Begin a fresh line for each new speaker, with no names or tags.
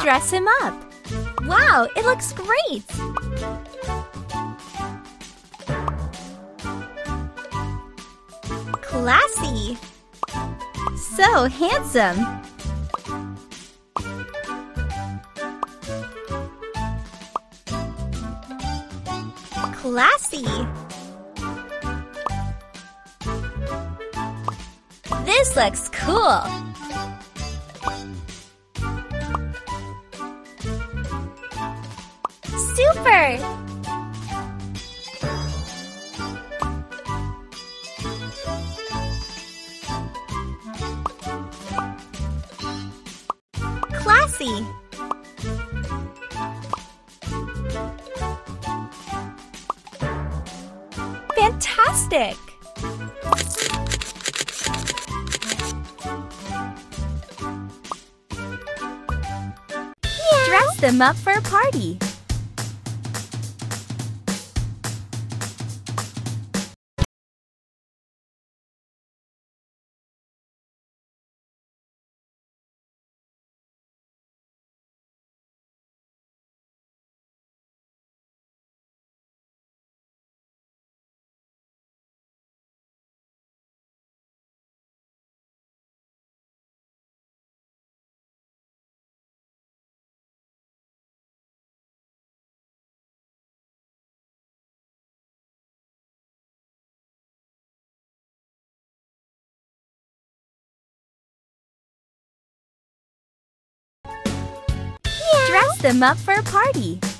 Dress him up. Wow, it looks great! Classy! So handsome! Classy! This looks cool! Super! Classy! Fantastic! Yeah. Dress them up for a party. Dress them up for a party.